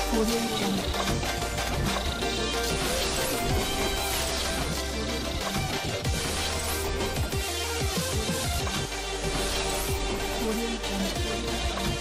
Audio Jungle. Audio Jungle.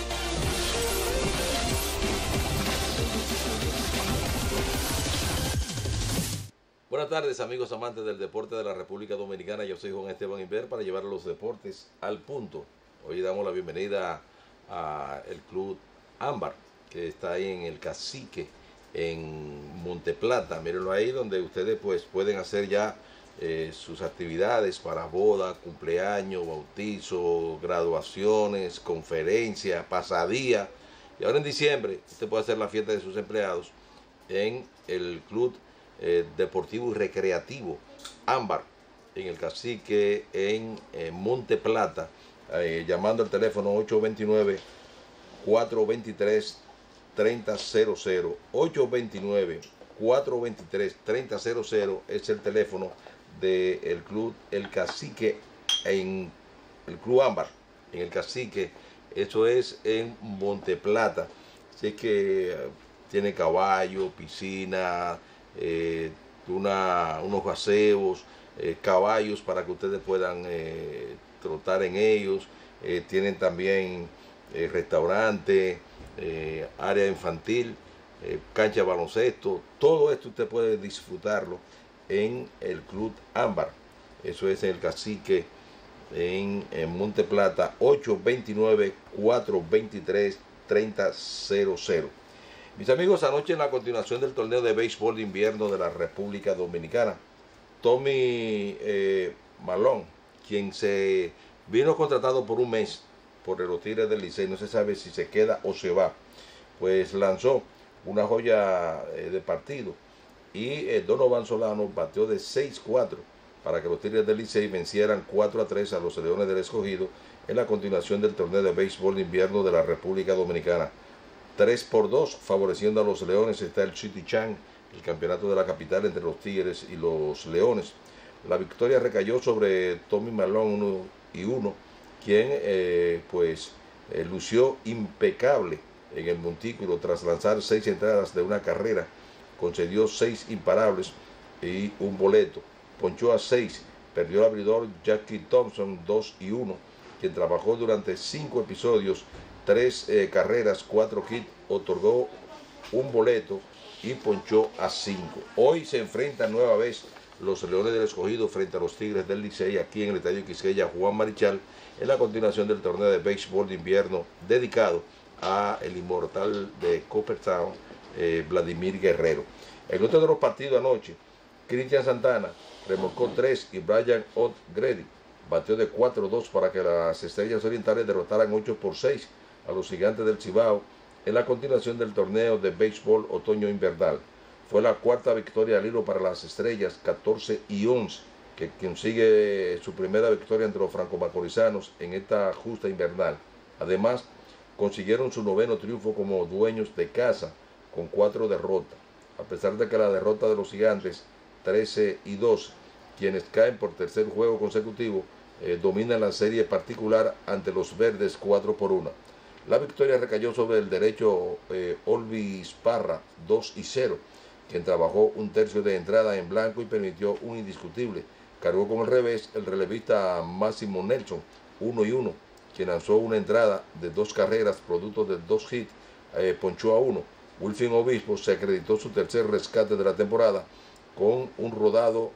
Buenas tardes, amigos amantes del deporte de la República Dominicana. Yo soy Juan Esteban Inver para llevar los deportes al punto. Hoy damos la bienvenida al Club Ámbar, que está ahí en el Cacique, en Monteplata. Mírenlo ahí, donde ustedes pues pueden hacer ya sus actividades para boda, cumpleaños, bautizo, graduaciones, conferencias, pasadía. Y ahora en diciembre usted puede hacer la fiesta de sus empleados en el Club Deportivo y Recreativo Ámbar, en el Cacique, en Monteplata, llamando al teléfono 829-423-3000. 829-423-3000 es el teléfono del Club El Cacique, en el Club Ámbar, en el Cacique. Eso es en Monteplata. Así que tiene caballo, piscina, unos gaseos, caballos para que ustedes puedan trotar en ellos. Tienen también restaurante, área infantil, cancha de baloncesto. Todo esto usted puede disfrutarlo en el Club Ámbar. Eso es en el Cacique, en Monteplata. 829-423-3000. Mis amigos, anoche en la continuación del torneo de béisbol de invierno de la República Dominicana, Tommy Malone, quien se vino contratado por un mes por los Tigres del Licey, no se sabe si se queda o se va, pues lanzó una joya de partido y Donovan Solano bateó de 6-4 para que los Tigres del Licey vencieran 4-3 a los Leones del Escogido en la continuación del torneo de béisbol de invierno de la República Dominicana. 3-2, favoreciendo a los Leones, está el City Chan, el campeonato de la capital entre los Tigres y los Leones. La victoria recayó sobre Tommy Malone 1-1, quien lució impecable en el montículo tras lanzar 6 entradas de una carrera, concedió 6 imparables y un boleto, ponchó a 6, perdió el abridor Jackie Thompson 2-1, quien trabajó durante 5 episodios, 3 carreras, 4 hits, otorgó un boleto y ponchó a 5. Hoy se enfrentan nueva vez los Leones del Escogido frente a los Tigres del Licey aquí en el Estadio Quisqueya Juan Marichal, en la continuación del torneo de béisbol de invierno dedicado a el inmortal de Cooperstown, Vladimir Guerrero. En otro de los partidos anoche, Cristian Santana remolcó 3 y Brian O'Grady batió de 4-2 para que las Estrellas Orientales derrotaran 8-6 a los Gigantes del Cibao en la continuación del torneo de béisbol otoño invernal. Fue la 4ª victoria al hilo para las Estrellas, 14-11, que consigue su primera victoria entre los franco-macorizanos en esta justa invernal. Además, consiguieron su 9º triunfo como dueños de casa, con 4 derrotas. A pesar de que la derrota de los Gigantes, 13-12, quienes caen por tercer juego consecutivo, dominan la serie particular ante los Verdes 4-1. La victoria recayó sobre el derecho Olvis Parra 2-0, quien trabajó un tercio de entrada en blanco y permitió un indiscutible. Cargó con el revés el relevista Máximo Nelson 1-1, quien lanzó una entrada de 2 carreras producto de 2 hits, ponchó a 1. Wilfin Obispo se acreditó su tercer rescate de la temporada con un rodado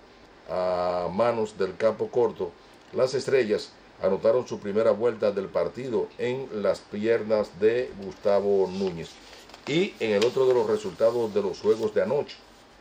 a manos del campo corto. Las Estrellas anotaron su primera vuelta del partido en las piernas de Gustavo Núñez. Y en el otro de los resultados de los juegos de anoche,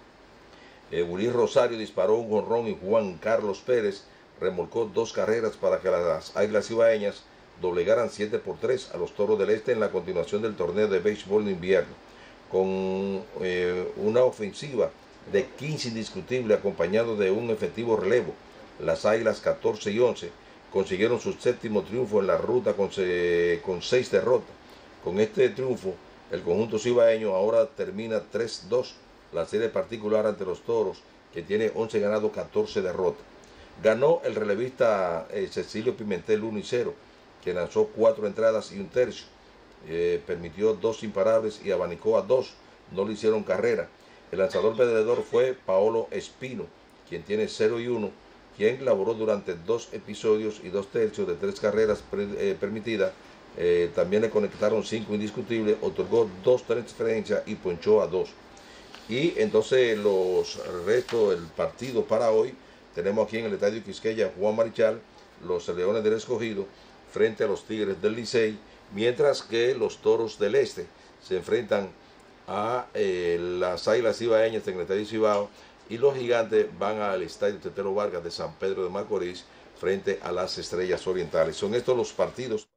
Willy Rosario disparó un jonrón y Juan Carlos Pérez remolcó 2 carreras para que las Águilas Cibaeñas doblegaran 7-3 a los Toros del Este en la continuación del torneo de béisbol de invierno. Con una ofensiva de 15 indiscutible acompañado de un efectivo relevo, las Águilas 14-11 consiguieron su 7º triunfo en la ruta con 6 derrotas. Con este triunfo, el conjunto cibaeño ahora termina 3-2 la serie particular ante los Toros, que tiene 11 ganados, 14 derrotas. Ganó el relevista Cecilio Pimentel 1-0, que lanzó 4 entradas y un tercio. Permitió 2 imparables y abanicó a 2. no le hicieron carrera. El lanzador perdedor fue Paolo Espino, quien tiene 0-1, quien laboró durante 2 episodios y 2 tercios de 3 carreras permitidas. También le conectaron 5 indiscutibles, otorgó 2 transferencias y ponchó a 2. Y entonces los restos del partido para hoy, tenemos aquí en el Estadio Quisqueya Juan Marichal, los Leones del Escogido frente a los Tigres del Licey, mientras que los Toros del Este se enfrentan a las Águilas Ibaeñas en el Estadio Cibao, y los Gigantes van al Estadio Tetelo Vargas de San Pedro de Macorís frente a las Estrellas Orientales. Son estos los partidos.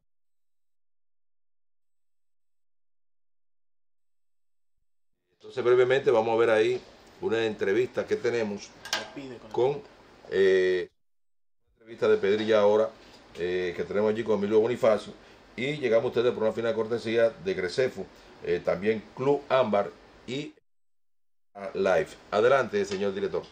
Entonces brevemente vamos a ver ahí una entrevista que tenemos con entrevista de Pedrilla ahora, que tenemos allí con Emilio Bonifacio, y llegamos a ustedes por una fina cortesía de Gresefu, también Club Ámbar y Live. Adelante, señor director.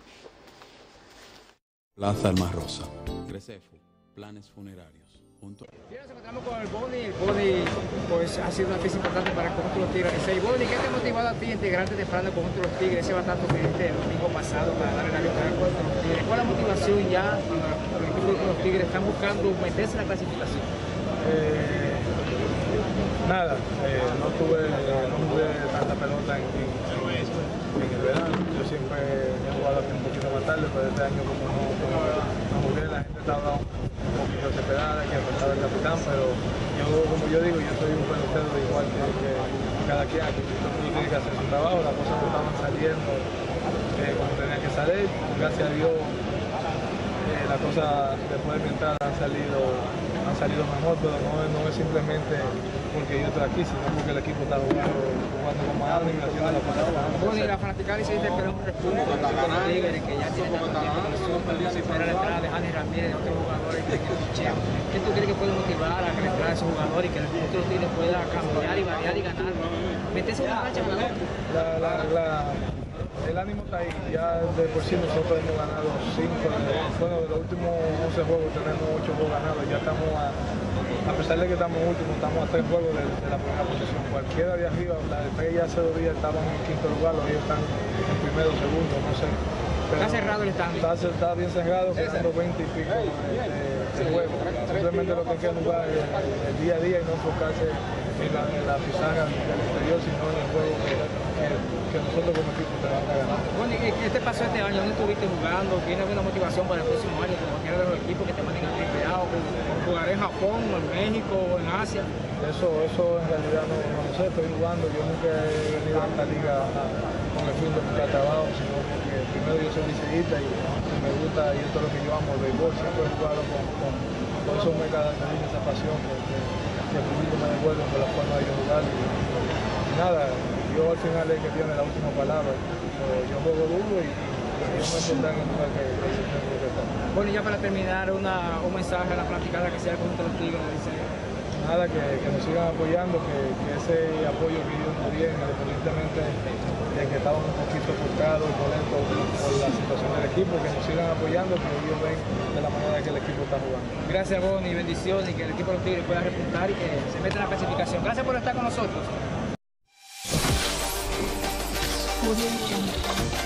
Plaza Alma Rosa, Gresefu, planes funerarios. Bien, nos encontramos con el Boni pues ha sido una pieza importante para el conjunto de los Tigres. Boni, ¿qué te ha motivado a ti, integrante temprano del conjunto de los Tigres, ese batazo que diste el domingo pasado para darle la victoria al conjunto de los Tigres? ¿Cuál es la motivación ya para el equipo de los Tigres? ¿Están buscando meterse en la clasificación? No jugué tanta pelota en el verano. Yo siempre he jugado aquí un poquito más tarde, pero este año como no jugué, la gente estaba un poquito desesperada, que faltaba el capitán, pero yo, como yo digo, yo soy un pelotero igual que cada quien, aquí todo el mundo tiene que hacer su trabajo, las cosas no estaban saliendo como tenían que salir. Gracias a Dios las cosas después de mi entrada han salido mejor, pero no es simplemente porque yo estoy aquí, sino porque el equipo está jugando con más ánimo y haciendo las cosas más. Bueno, y la fanaticada dice que era un repunte con los Tigres, que ya tiene tanto tiempo con nosotros, se espera la entrada de Jani Ramírez, de otros jugadores que picheo. ¿Qué tú crees que puede motivar a que la entrada de esos jugadores y que el conjunto de los Tigres pueda cambiar y variar y ganar? Meterse en una racha ganadora. El ánimo está ahí, ya de por sí nosotros hemos ganado 5, de los últimos 11 juegos tenemos 8 juegos ganados, ya estamos a pesar de que estamos últimos, estamos a 3 juegos de la primera posición. Cualquiera de arriba, la de 3 ya hace 2 días estaban en quinto lugar, los ellos están en primero, segundo, no sé. Pero está cerrado el stand. Está bien cerrado, quedando 20 y pico de juego. Simplemente lo que hay que jugar el día a día y no enfocarse en la pizarra del exterior, sino en el juego que nosotros como equipo tenemos que ganar. Bueno, ¿qué te pasó este año? ¿Dónde estuviste jugando? ¿Tienes alguna motivación para el próximo año con cualquiera de los equipos que te mantengan empleado? ¿Jugar en Japón, en México, en Asia? Eso en realidad no lo sé, estoy jugando. Yo nunca he venido a esta liga con el fin de buscar trabajo, sino porque primero yo soy liceísta y me gusta, y esto es lo que yo amo, el béisbol. Siempre he jugado por eso me caracteriza esa pasión que el público me devuelve por la forma de yo jugar. Y nada, yo al final es el que tiene la última palabra. Yo juego duro y yo me pondré en el lugar que tengo que estar. Bueno, y ya para terminar, un mensaje a la fanaticada que sea el conjunto de los Tigres, dice. Nada, que nos sigan apoyando, que ese apoyo que ellos nos dieron, independientemente de que estábamos un poquito frustrados y molesto por la situación del equipo, que nos sigan apoyando, que ellos ven de la manera que el equipo está jugando. Gracias, Boni, bendiciones, y que el equipo de los Tigres pueda repuntar y que se meta en la clasificación. Gracias por estar con nosotros. Audio Jungle.